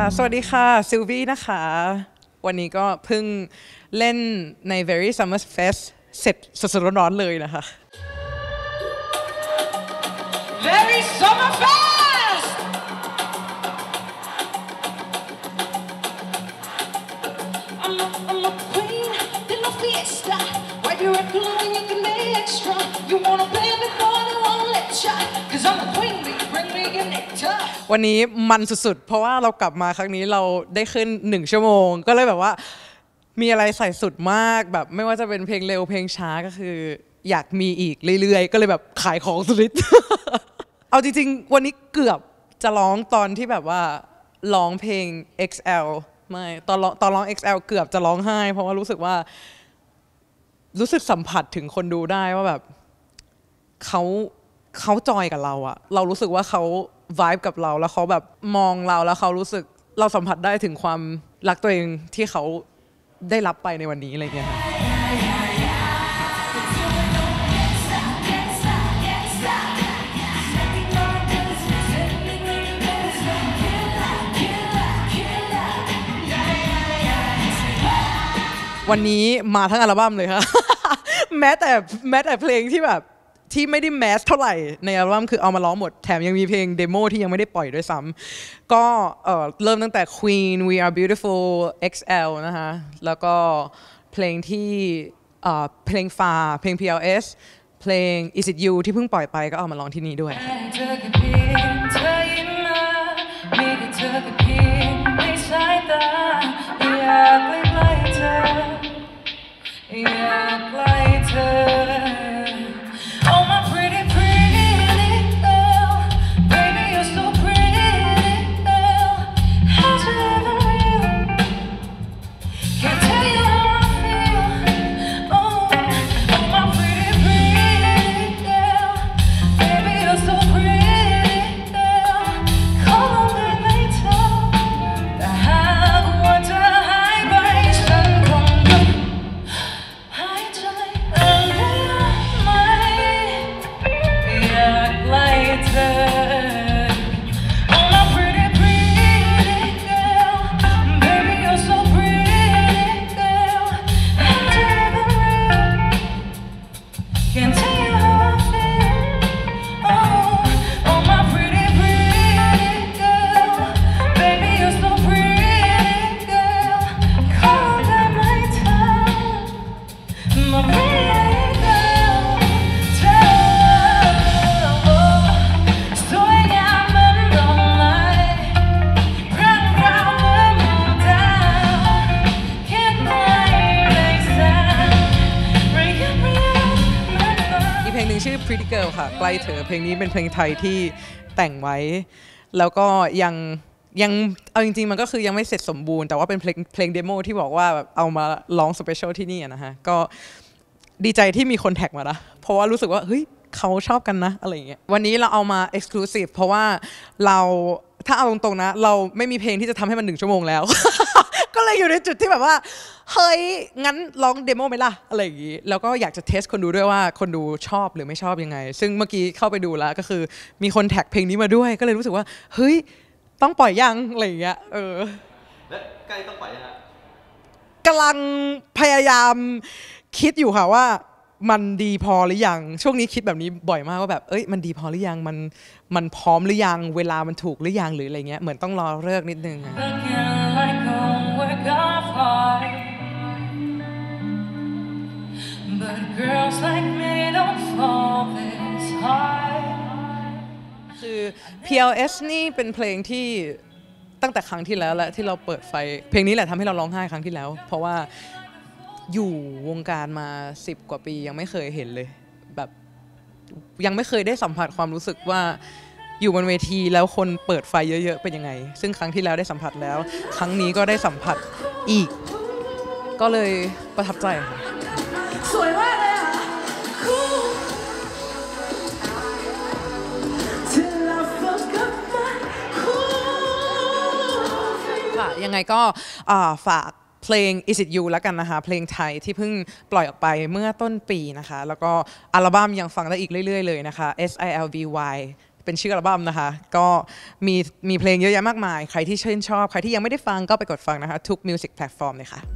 สวัสดีค่ะซิลวี่นะคะวันนี้ก็เพิ่งเล่นใน Very Summer Fest เสร็จสดๆร้อนๆเลยนะคะ Very Summer Fest I'm a queen in the fiesta Wipe your record when you can extra You wanna play before they won't let you Cause I'm a queen, bring me your nectar วันนี้มันสุดๆเพราะว่าเรากลับมาครั้งนี้เราได้ขึ้น1 ชั่วโมงก็เลยแบบว่ามีอะไรใส่สุดมากแบบไม่ว่าจะเป็นเพลงเร็วเพลงช้าก็คืออยากมีอีกเรื่อยๆก็เลยแบบขายของสุดฤทธิ์ เอาจริงๆวันนี้เกือบจะร้องตอนที่แบบว่าร้องเพลง XL ไม่ตอนร้อง XL เกือบจะร้องไห้เพราะว่ารู้สึกว่ารู้สึกสัมผัสถึงคนดูได้ว่าแบบเขาจอยกับเราอะเรารู้สึกว่าเขา vibe กับเราแล้วเขาแบบมองเราแล้วเขารู้สึกเราสัมผัสได้ถึงความรักตัวเองที่เขาได้รับไปในวันนี้อะไรเงี้ยวันนี้มาทั้งอัลบั้มเลยค่ะ แม้แต่เพลงที่แบบที่ไม่ได้แมสเท่าไหร่ในอัลบั้มคือเอามาร้องหมดแถมยังมีเพลงเดโมที่ยังไม่ได้ปล่อยด้วยซ้ำก็เริ่มตั้งแต่ Queen We Are Beautiful XL นะคะแล้วก็เพลงที่เพลงฟาเพลง PLS เพลง Is It You ที่เพิ่งปล่อยไปก็เอามาร้องที่นี่ด้วยชื่อ Pretty Girl ค่ะใกล้เธอเพลงนี้เป็นเพลงไทยที่แต่งไว้แล้วก็ยังเอาจริงๆมันก็คือยังไม่เสร็จสมบูรณ์แต่ว่าเป็นเพลงเดโมที่บอกว่าแบบเอามาร้องสเปเชียลที่นี่นะฮะก็ดีใจที่มีคนแท็กมานะเพราะว่ารู้สึกว่าเฮ้ยเขาชอบกันนะอะไรอย่างเงี้ยวันนี้เราเอามา Exclusive เพราะว่าเราถ้าเอาตรงๆนะเราไม่มีเพลงที่จะทำให้มัน1 ชั่วโมงแล้ว ก็เลยอยู่ในจุดที่แบบว่าเฮ้ยงั้นร้องเดโมไหมล่ะอะไรอย่างงี้แล้วก็อยากจะเทสคนดูด้วยว่าคนดูชอบหรือไม่ชอบยังไงซึ่งเมื่อกี้เข้าไปดูแล้วก็คือมีคนแท็กเพลงนี้มาด้วยก็เลยรู้สึกว่าเฮ้ยต้องปล่อยยังอะไรอย่างเงี้ยและใกล้ต้องปล่อยยังฮะกำลังพยายามคิดอยู่ค่ะว่ามันดีพอหรือยังช่วงนี้คิดแบบนี้บ่อยมากว่าแบบมันดีพอหรือยังมันพร้อมหรือยังเวลามันถูกหรือยังหรืออะไรเงี้ยเหมือนต้องรอเลิกนิดนึงคือ PLS นี่เป็นเพลงที่ตั้งแต่ครั้งที่แล้วแหละที่เราเปิดไฟเพลงนี้แหละทำให้เราร้องไห้ครั้งที่แล้วเพราะว่าอยู่วงการมา10 กว่าปียังไม่เคยเห็นเลยแบบยังไม่เคยได้สัมผัสความรู้สึกว่าอยู่บนเวทีแล้วคนเปิดไฟเยอะๆเป็นยังไงซึ่งครั้งที่แล้วได้สัมผัสแล้วครั้งนี้ก็ได้สัมผัสอีกก็เลยประทับใจค่ะสวยมากเลยค่ะยังไงก็ฝากเพลง Is It You แล้วกันนะคะเพลงไทยที่เพิ่งปล่อยออกไปเมื่อต้นปีนะคะแล้วก็อัลบั้มยังฟังได้อีกเรื่อยๆเลยนะคะ SILVY เป็นชื่ออัลบั้มนะคะก็มีเพลงเยอะแยะมากมายใครที่ชื่นชอบใครที่ยังไม่ได้ฟังก็ไปกดฟังนะคะทุกมิวสิกแพลตฟอร์มเลยค่ะ